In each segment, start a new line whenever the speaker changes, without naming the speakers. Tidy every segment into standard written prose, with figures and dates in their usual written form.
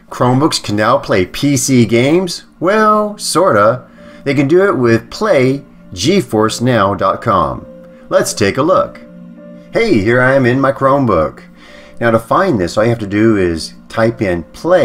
Chromebooks can now play PC games? Well, sorta. They can do it with PlayGeforceNow.com. Let's take a look. Hey, here I am in my Chromebook. Now to find this, all you have to do is type in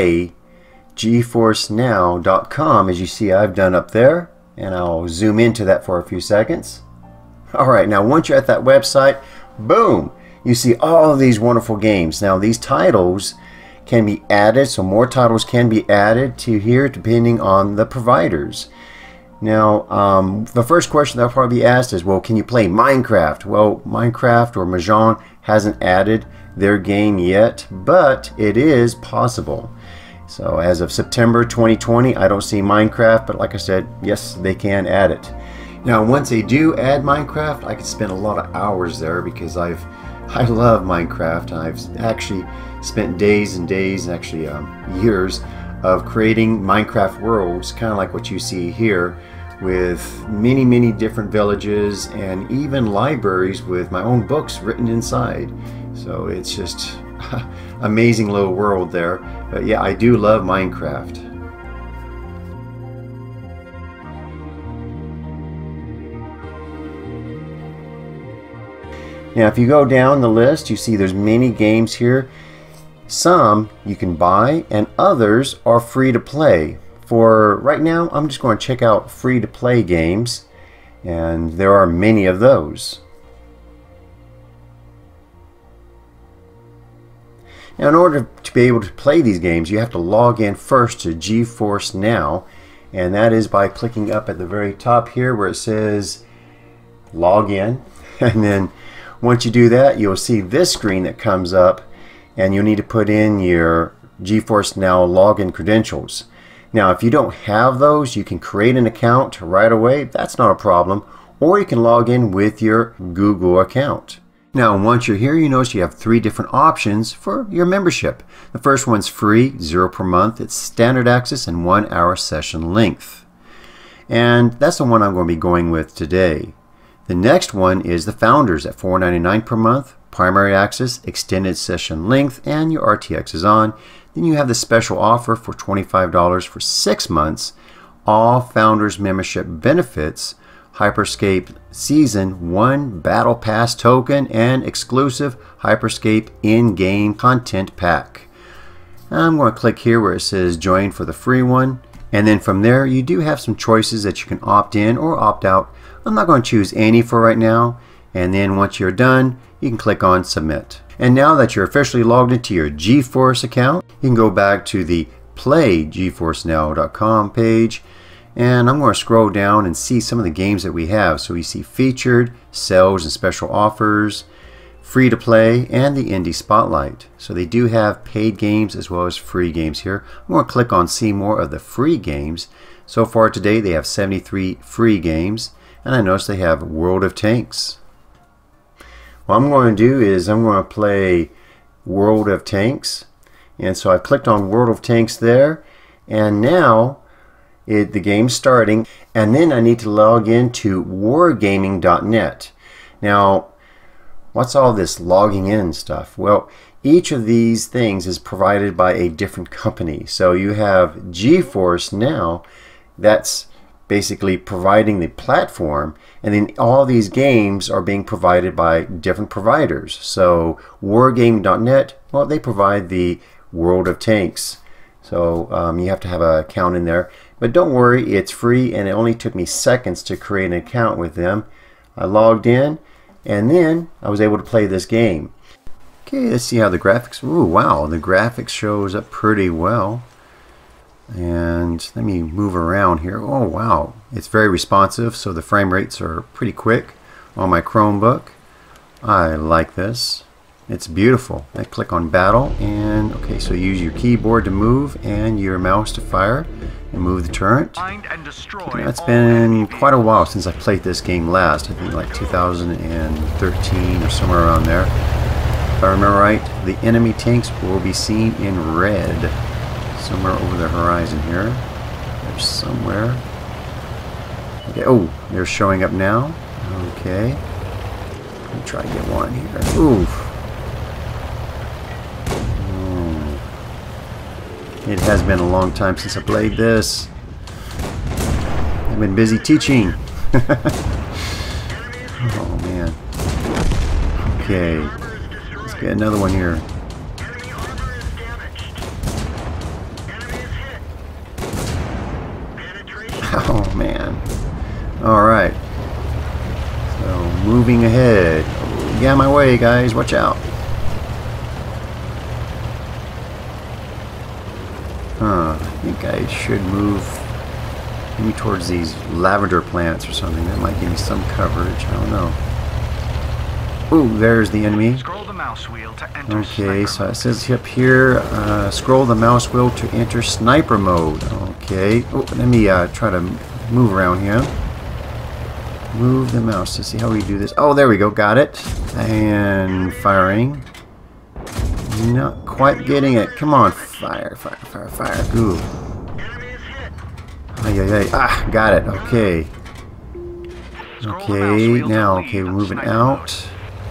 PlayGeforceNow.com, as you see I've done up there, and I'll zoom into that for a few seconds. Alright, now once you're at that website, boom, you see all of these wonderful games. Now these titles can be added, so more titles can be added to here depending on the providers. Now the first question that'll probably be asked is, well, can you play Minecraft? Well, Minecraft or Mahjong hasn't added their game yet, but it is possible. So as of September 2020, I don't see Minecraft, but like I said, yes, they can add it. Now once they do add Minecraft, I could spend a lot of hours there because I love Minecraft. I've actually spent days and days, actually years, of creating Minecraft worlds, kind of like what you see here, with many different villages and even libraries with my own books written inside. So it's just amazing little world there. But yeah, I do love Minecraft. Now if you go down the list, you see there's many games here. Some you can buy and others are free to play. For right now, I'm just going to check out free to play games, and there are many of those. Now in order to be able to play these games, you have to log in first to GeForce Now, and that is by clicking up at the very top here where it says log in, and then once you do that, you'll see this screen that comes up, and you'll need to put in your GeForce Now login credentials. Now if you don't have those, you can create an account right away. That's not a problem. Or you can log in with your Google account. Now once you're here, you notice you have 3 different options for your membership. The first one's free, $0 per month. It's standard access and 1-hour session length. And that's the one I'm going to be going with today. The next one is the Founders at $4.99 per month, primary access, extended session length, and your RTX is on. Then you have the special offer for $25 for 6 months, all Founders membership benefits, Hyperscape Season 1 Battle Pass token, and exclusive Hyperscape in-game content pack. I'm going to click here where it says join for the free one, and then from there you do have some choices that you can opt in or opt out. I'm not going to choose any for right now, and then once you're done, you can click on submit. And now that you're officially logged into your GeForce account, you can go back to the PlayGeforceNow.com page, and I'm going to scroll down and see some of the games that we have. So we see featured, sales and special offers, free to play, and the Indie Spotlight. So they do have paid games as well as free games here. I'm going to click on see more of the free games. So far today they have 73 free games, and I notice they have World of Tanks. What I'm going to do is I'm going to play World of Tanks, and so I've clicked on World of Tanks there, and now the game's starting, and then I need to log into wargaming.net. Now what's all this logging in stuff? Well, each of these things is provided by a different company. So you have GeForce Now, that's basically providing the platform, and then all these games are being provided by different providers. So wargaming.net, well, they provide the World of Tanks, so you have to have an account in there, but don't worry, it's free, and it only took me seconds to create an account with them. I logged in, and then I was able to play this game. Okay, let's see how the graphics. Ooh, wow, the graphics shows up pretty well. And let me move around here. Oh wow, it's very responsive, so the frame rates are pretty quick on my Chromebook. I like this. It's beautiful. I click on battle, and okay, so use your keyboard to move and your mouse to fire and move the turret. Okay, now it's been quite a while since I played this game last. I think like 2013 or somewhere around there. If I remember right, the enemy tanks will be seen in red. Somewhere over the horizon here. There's somewhere. Okay, oh, they're showing up now. Okay. Let me try to get one here. Oof. It has been a long time since I played this. I've been busy teaching. Oh man. Okay. Let's get another one here. Oh man. Alright. So moving ahead. Get out of my way, guys. Watch out. I think I should move maybe towards these lavender plants or something. That might give me some coverage. I don't know. Ooh, there's the enemy.
Scroll the mouse wheel to enter
okay, so it says up here, scroll the mouse wheel to enter sniper mode. Okay. Oh, let me try to move around here. Move the mouse to see how we do this. Oh, there we go. Got it. And firing. Not quite getting it. Come on. Fire, fire, fire, fire. Ooh. Ay, ay, ay. Ah, got it. Okay. Okay, now, okay, we're moving out.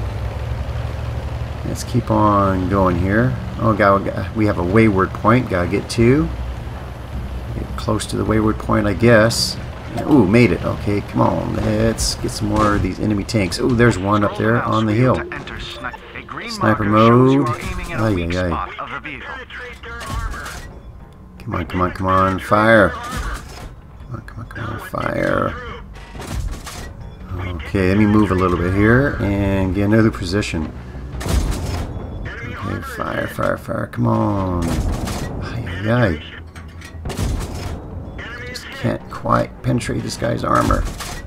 Let's keep on going here. Oh, God, we have a wayward point. Gotta get to. Get close to the wayward point, I guess. Ooh, made it. Okay, come on. Let's get some more of these enemy tanks. Ooh, there's one up there on the hill. Sniper mode. Ay, ay, ay. Come on, come on, come on. Fire. Come on, come on, come on. Fire. Okay, let me move a little bit here and get another position. Okay, fire, fire, fire. Come on. Ay, ay, ay. Can't quite penetrate this guy's armor.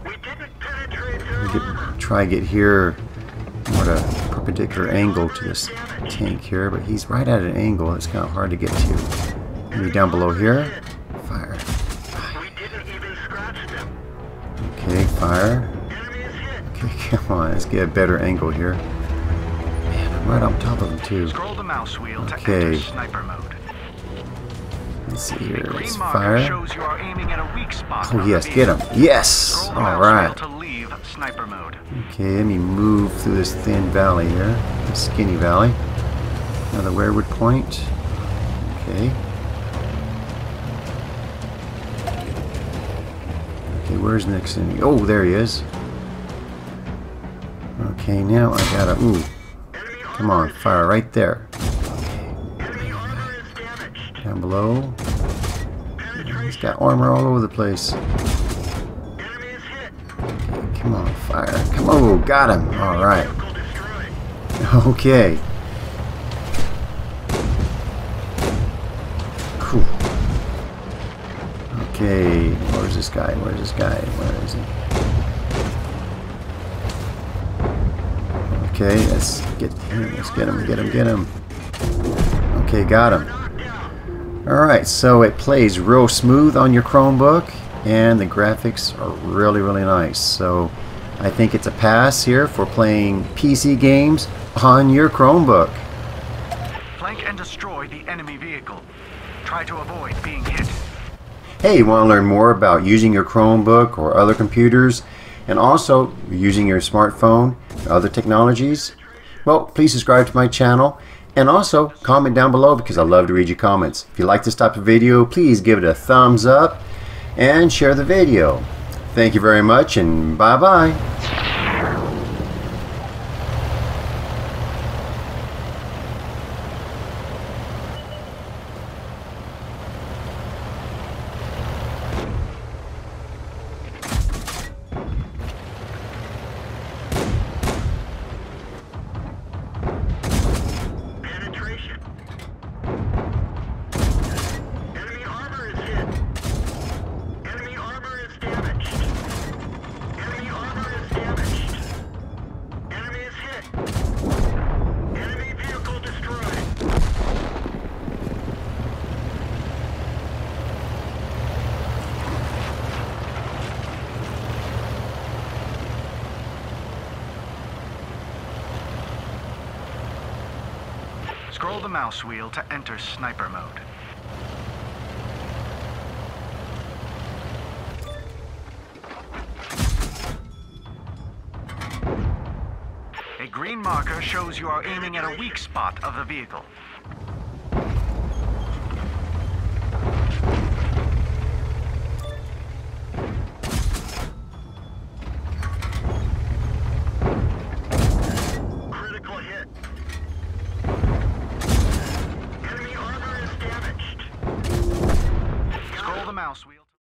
Try get here more at a perpendicular angle to this tank here, but he's right at an angle. It's kind of hard to get to. Maybe down below here. Fire. Okay, fire. Okay, come on. Let's get a better angle here. Man, I'm right on top of him too.
Scroll the mouse wheel to
okay.
enter sniper mode.
Let's see here. Let's fire.
Shows you are aiming at a weak spot.
Oh yes, get him. Yes. All right.
To leave sniper mode.
Okay, let me move through this thin valley here, this skinny valley. Another wayward point. Okay. Okay, where's the next enemy? Oh, there he is. Okay, now I gotta. Ooh. Come on, fire right there. Down below. He's got armor all over the place. Okay, come on, fire. Come on. Oh, got him. Alright. Okay. Cool. Okay, where's this guy? Where's this guy? Where is he? Okay, let's get him. Let's get him, get him, get him. Okay, got him. Alright, so it plays real smooth on your Chromebook, and the graphics are really, really nice. So I think it's a pass here for playing PC games on your Chromebook.
Flank and destroy the enemy vehicle. Try to avoid being hit.
Hey, you want to learn more about using your Chromebook or other computers, and also using your smartphone or other technologies? Well, please subscribe to my channel. And also, comment down below because I love to read your comments. If you like this type of video, please give it a thumbs up and share the video. Thank you very much, and bye-bye.
Scroll the mouse wheel to enter sniper mode. A green marker shows you are aiming at a weak spot of the vehicle. mouse wheel.